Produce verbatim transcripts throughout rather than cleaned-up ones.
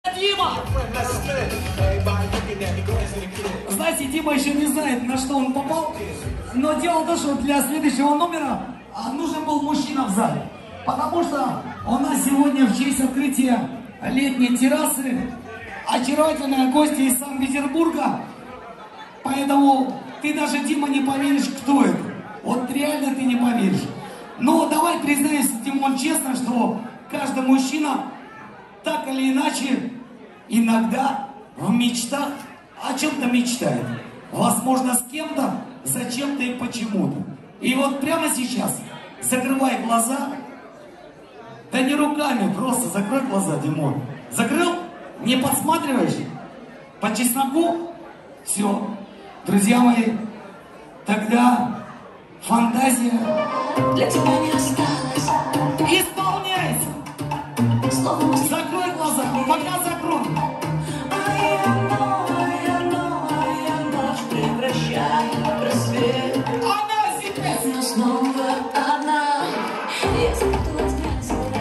Дима! Знаете, Дима еще не знает, на что он попал, но дело в том, что для следующего номера нужен был мужчина в зале. Потому что у нас сегодня в честь открытия летней террасы очаровательная гостья из Санкт-Петербурга. Поэтому ты даже, Дима, не поверишь, кто это. Вот реально ты не поверишь. Но давай признаемся, Димон, честно, что каждый мужчина так или иначе иногда в мечтах о чем-то мечтает. Возможно, с кем-то, зачем-то и почему-то. И вот прямо сейчас закрывай глаза. Да не руками, просто закрой глаза, Димон. Закрыл? Не подсматриваешь? По чесноку? Все. Друзья мои, тогда фантазия для тебя не осталось. Исполняйся! Закрой глаза, пока закрой. Превращает в рассвет. Она себе! Но снова одна. Я запуталась навсегда.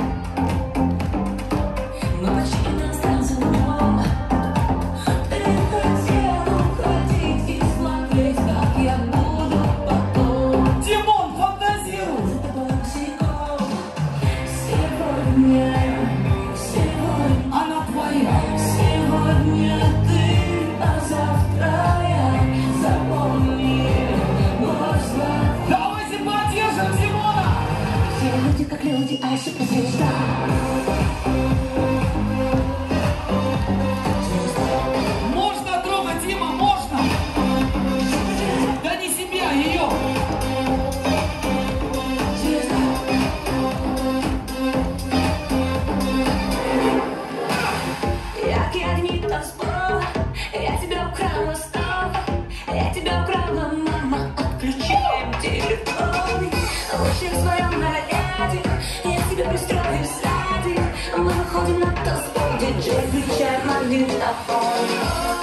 Мы почти не остался вдвоем. Ты хотел уходить и смотреть, как я буду потом. Димон, фантазируй! За тобой босиком. Сегодня, сегодня Она твоя! Сегодня ты, а завтра я. Запомни, можно. Давайте поддержим Димона! Все люди как люди, а я суперзвезда. Можно трогать, Дима, можно! Да не себя, ее! Звезда. Яркие огни танцпол. Я тебя украла снова. Я тебя украла, мама. Отключаем телефон. Лучше в своем наряде. Я тебя пристрою сзади. Мы выходим на танцпол. Диджей, включай магнитофон.